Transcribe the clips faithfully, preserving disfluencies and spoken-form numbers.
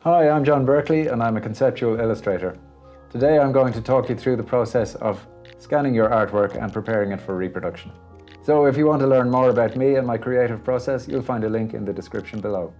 Hi, I'm Jon Berkeley and I'm a conceptual illustrator. Today I'm going to talk you through the process of scanning your artwork and preparing it for reproduction. So if you want to learn more about me and my creative process, you'll find a link in the description below.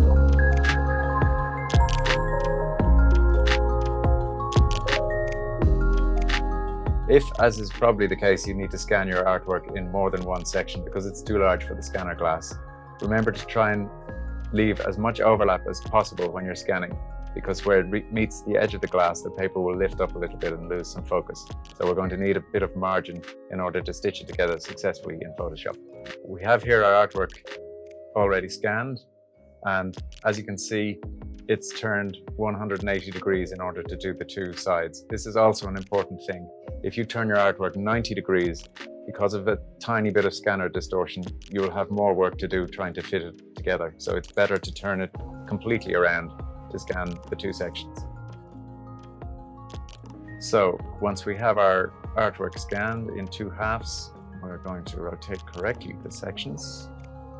If, as is probably the case, you need to scan your artwork in more than one section because it's too large for the scanner glass, remember to try and leave as much overlap as possible when you're scanning, because where it meets the edge of the glass, the paper will lift up a little bit and lose some focus. So we're going to need a bit of margin in order to stitch it together successfully in Photoshop. We have here our artwork already scanned, and as you can see, it's turned one hundred eighty degrees in order to do the two sides. This is also an important thing. If you turn your artwork ninety degrees, because of a tiny bit of scanner distortion, you will have more work to do trying to fit it together. So it's better to turn it completely around to scan the two sections. So once we have our artwork scanned in two halves, we're going to rotate correctly the sections.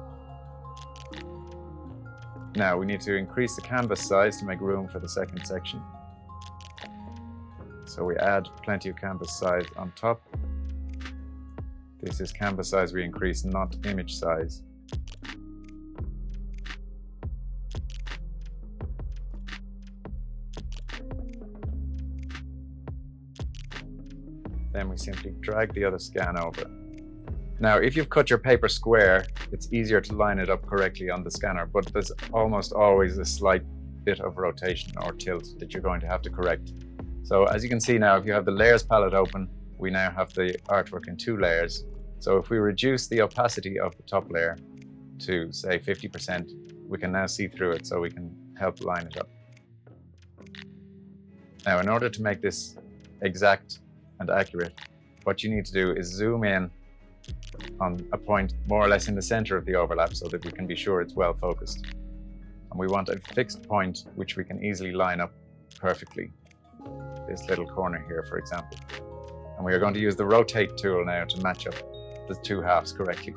Now we need to increase the canvas size to make room for the second section. So we add plenty of canvas size on top. This is canvas size we increase, not image size. Then we simply drag the other scan over. Now, if you've cut your paper square, it's easier to line it up correctly on the scanner, but there's almost always a slight bit of rotation or tilt that you're going to have to correct. So as you can see now, if you have the layers palette open, we now have the artwork in two layers. So if we reduce the opacity of the top layer to, say, fifty percent, we can now see through it, so we can help line it up. Now, in order to make this exact and accurate, what you need to do is zoom in on a point more or less in the center of the overlap so that we can be sure it's well focused. And we want a fixed point which we can easily line up perfectly. This little corner here, for example. And we are going to use the rotate tool now to match up the two halves correctly.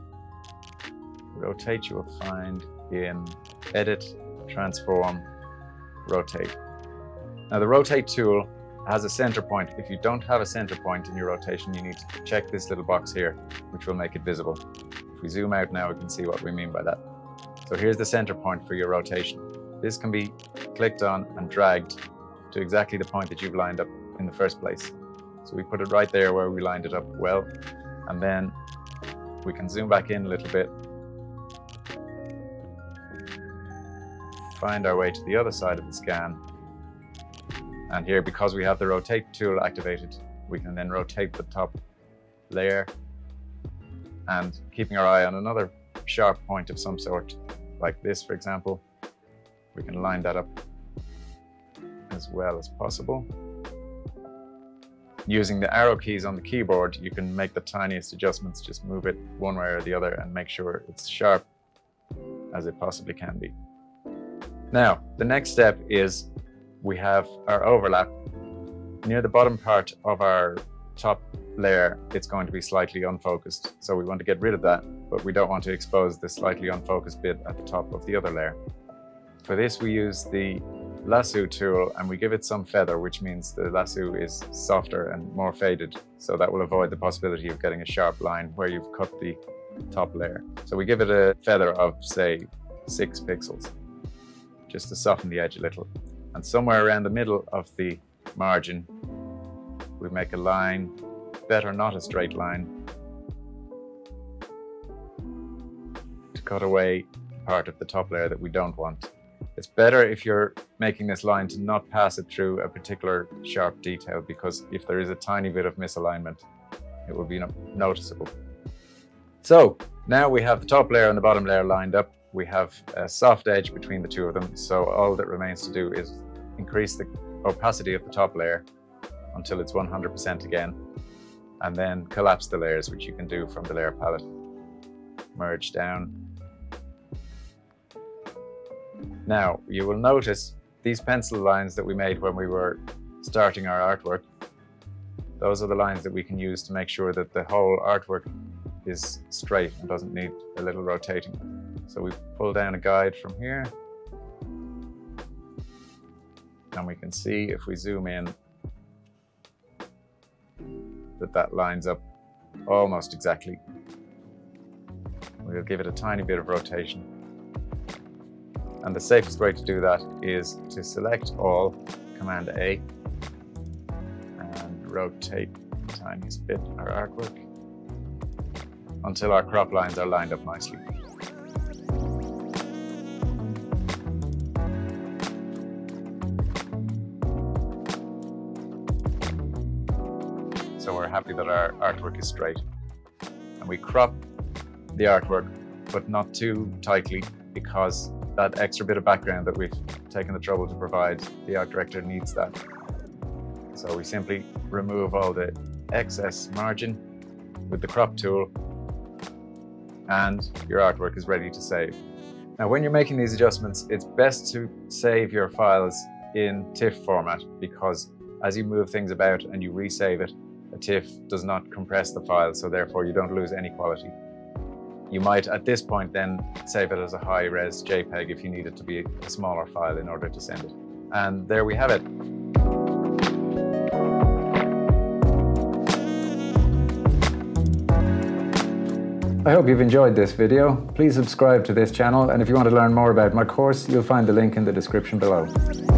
Rotate you will find in Edit, Transform, Rotate. Now the rotate tool has a center point. If you don't have a center point in your rotation, you need to check this little box here, which will make it visible. If we zoom out now, we can see what we mean by that. So here's the center point for your rotation. This can be clicked on and dragged to exactly the point that you've lined up in the first place. So we put it right there where we lined it up well, and then we can zoom back in a little bit, find our way to the other side of the scan, and here, because we have the rotate tool activated, we can then rotate the top layer, and keeping our eye on another sharp point of some sort, like this for example, we can line that up as well as possible. Using the arrow keys on the keyboard, you can make the tiniest adjustments, just move it one way or the other and make sure it's sharp as it possibly can be. Now, the next step is we have our overlap. Near the bottom part of our top layer, it's going to be slightly unfocused. So we want to get rid of that, but we don't want to expose the slightly unfocused bit at the top of the other layer. For this, we use the lasso tool and we give it some feather, which means the lasso is softer and more faded. So that will avoid the possibility of getting a sharp line where you've cut the top layer. So we give it a feather of, say, six pixels, just to soften the edge a little. And somewhere around the middle of the margin, we make a line, better not a straight line, to cut away part of the top layer that we don't want. It's better if you're making this line to not pass it through a particular sharp detail, because if there is a tiny bit of misalignment, it will be no noticeable. So now we have the top layer and the bottom layer lined up. We have a soft edge between the two of them. So all that remains to do is increase the opacity of the top layer until it's one hundred percent again, and then collapse the layers, which you can do from the layer palette. Merge down. Now, you will notice these pencil lines that we made when we were starting our artwork. Those are the lines that we can use to make sure that the whole artwork is straight and doesn't need a little rotating. So we pull down a guide from here, And we can see if we zoom in that that lines up almost exactly. We'll give it a tiny bit of rotation. And the safest way to do that is to select all, Command A, and rotate the tiniest bit our artwork until our crop lines are lined up nicely. So we're happy that our artwork is straight. And we crop the artwork, but not too tightly, because that extra bit of background that we've taken the trouble to provide, the art director needs that. So we simply remove all the excess margin with the crop tool, and your artwork is ready to save. Now, when you're making these adjustments, it's best to save your files in TIFF format, because as you move things about and you resave it, a TIFF does not compress the file, so therefore you don't lose any quality. You might, at this point, then save it as a high-res JPEG if you need it to be a smaller file in order to send it. And there we have it. I hope you've enjoyed this video. Please subscribe to this channel, and if you want to learn more about my course, you'll find the link in the description below.